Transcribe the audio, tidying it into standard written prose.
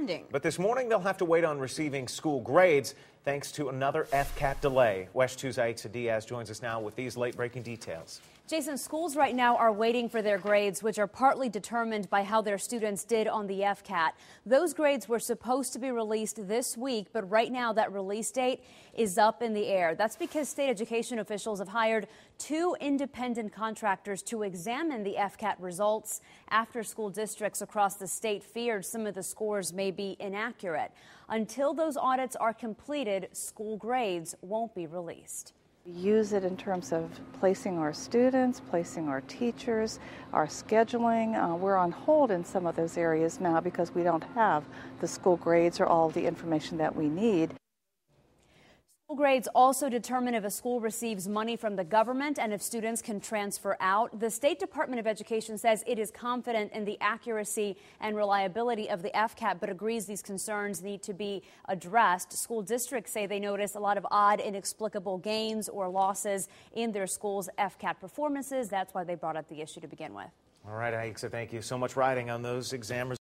But this morning, they'll have to wait on receiving school grades thanks to another FCAT delay. West 2's Aixa Diaz joins us now with these late-breaking details. Jason, schools right now are waiting for their grades, which are partly determined by how their students did on the FCAT. Those grades were supposed to be released this week, but right now that release date is up in the air. That's because state education officials have hired 2 independent contractors to examine the FCAT results after school districts across the state feared some of the scores may be inaccurate. Until those audits are completed, school grades won't be released. We use it in terms of placing our students, placing our teachers, our scheduling. We're on hold in some of those areas now because we don't have the school grades or all the information that we need. School grades also determine if a school receives money from the government and if students can transfer out. The State Department of Education says it is confident in the accuracy and reliability of the FCAT, but agrees these concerns need to be addressed. School districts say they notice a lot of odd, inexplicable gains or losses in their schools' FCAT performances. That's why they brought up the issue to begin with. All right, Aixa, thank you so much for riding on those exam results.